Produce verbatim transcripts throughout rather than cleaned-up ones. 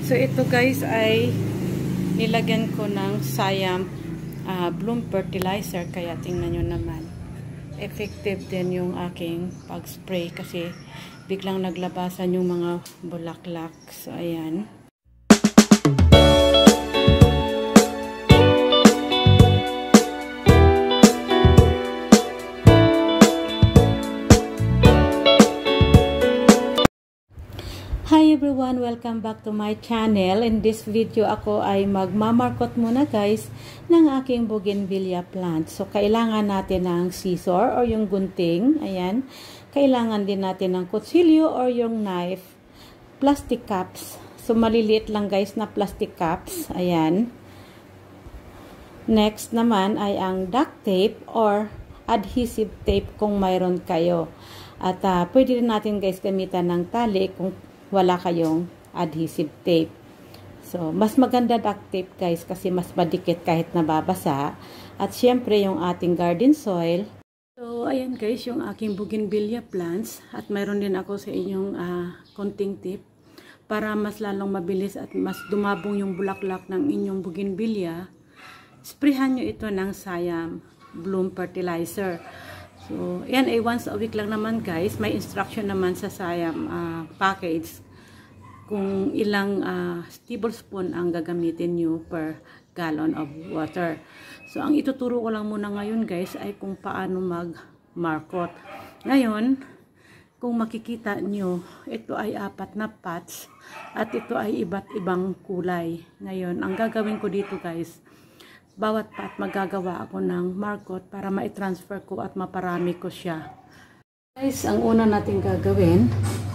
So ito guys ay nilagyan ko ng Siam uh, Bloom Fertilizer, kaya tingnan nyo naman. Effective din yung aking pag-spray kasi biglang naglabasan yung mga bulaklak. So ayan. Hi everyone! Welcome back to my channel. In this video, ako ay magmamarkot muna guys ng aking bougainvillea plant. So, kailangan natin ng scissor or yung gunting. Ayan. Kailangan din natin ng kutsilyo or yung knife. Plastic cups. So, maliliit lang guys na plastic cups. Ayan. Next naman ay ang duct tape or adhesive tape kung mayroon kayo. At uh, pwede rin natin guys gamitan ng tali kung wala kayong adhesive tape. So, mas maganda duct tape guys kasi mas madikit kahit nababasa. At syempre yung ating garden soil. So, ayan guys yung aking bougainvillea plants. At mayroon din ako sa inyong uh, konting tip para mas lalong mabilis at mas dumabong yung bulaklak ng inyong bougainvillea. Sprayhan nyo ito ng Siam Bloom Fertilizer. So, yan ay once a week lang naman guys. May instruction naman sa Siam uh, package kung ilang uh, tablespoon ang gagamitin nyo per gallon of water. So, ang ituturo ko lang muna ngayon guys ay kung paano mag-markot. Ngayon, kung makikita nyo, ito ay apat na pots at ito ay iba't ibang kulay. Ngayon, ang gagawin ko dito guys, bawat pot magagawa ako ng markot para ma-transfer ko at maparami ko siya. Guys, ang una natin gagawin,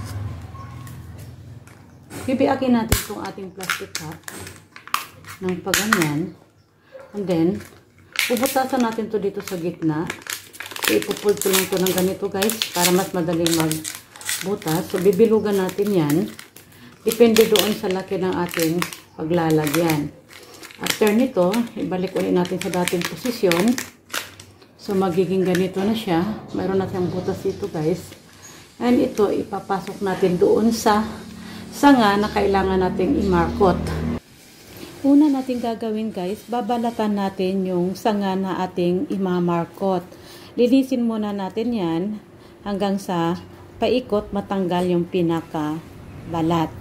bibiakin natin itong ating plastic cup ng paganyan. And then, puputasan natin to dito sa gitna. So, ipupulto lang to ng ganito guys para mas madaling magbutas. So, bibilugan natin yan. Depende doon sa laki ng ating paglalagyan. After nito, ibalik ulit natin sa dating posisyon. So, magiging ganito na siya. Mayroon na siyang butas dito guys. And ito, ipapasok natin doon sa sanga na kailangan nating i-markot. Una natin gagawin guys, babalatan natin yung sanga na ating i-markot. Linisin muna natin yan hanggang sa paikot matanggal yung pinaka balat.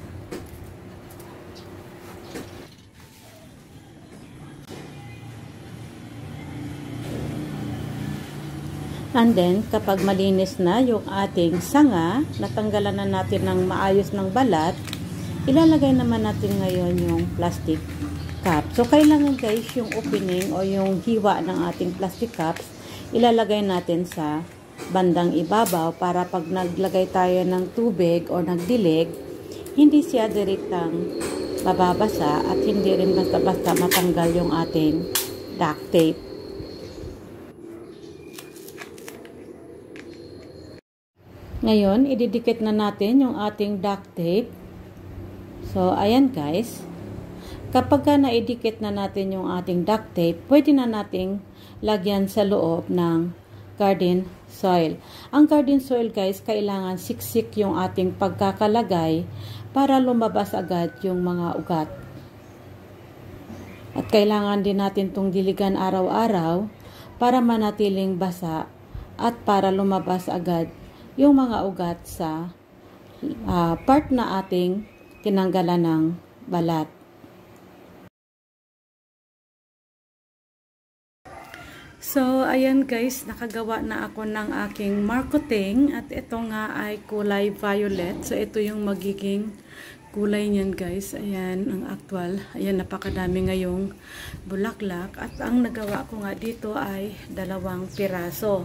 And then, kapag malinis na yung ating sanga, natanggalan na natin ng maayos ng balat, ilalagay naman natin ngayon yung plastic cup. So, kailangan guys, yung opening o yung hiwa ng ating plastic cups, ilalagay natin sa bandang ibabaw para pag naglagay tayo ng tubig o nagdilig, hindi siya direktang mababasa at hindi rin basta-basta matanggal yung ating duct tape. Ngayon, ididikit na natin yung ating duct tape. So, ayan guys. Kapag ka naidikit na natin yung ating duct tape, pwede na nating lagyan sa loob ng garden soil. Ang garden soil guys, kailangan siksik yung ating pagkakalagay para lumabas agad yung mga ugat. At kailangan din natin itong diligan araw-araw para manatiling basa at para lumabas agad yung mga ugat sa uh, part na ating tinanggalan ng balat. So, ayan guys, nakagawa na ako ng aking markoting at ito nga ay kulay violet. So, ito yung magiging kulay niyan guys. Ayan, ang actual. Ayan, napakadami ngayong bulaklak. At ang nagawa ko nga dito ay dalawang piraso.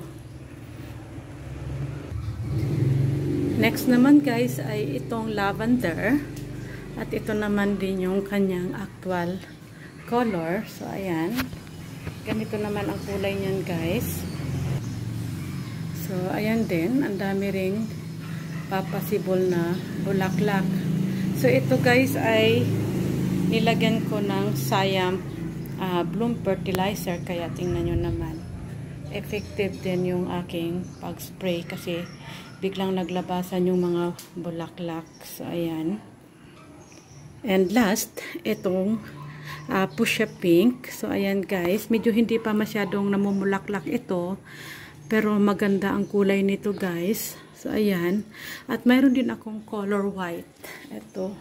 Next naman guys ay itong lavender at ito naman din yung kanyang actual color. So ayan, ganito naman ang kulay niyan guys. So ayan din, ang dami ring papasibol na bulaklak. So ito guys ay nilagyan ko ng Siam uh, Bloom Fertilizer, kaya tingnan nyo naman. Effective din yung aking pag-spray kasi biglang naglabasan yung mga bulaklak. So, ayan. And last, itong uh, Fuchsia Pink. So, ayan guys. Medyo hindi pa masyadong namumulaklak ito. Pero maganda ang kulay nito guys. So, ayan. At mayroon din akong color white. Ito.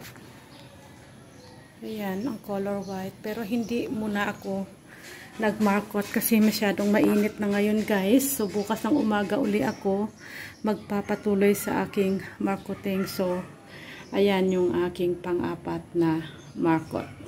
Ayan, ang color white. Pero hindi muna ako nagmarkot kasi masyadong mainit na ngayon guys. So, bukas ng umaga uli ako magpapatuloy sa aking marketing. So, ayan yung aking pang-apat na markot.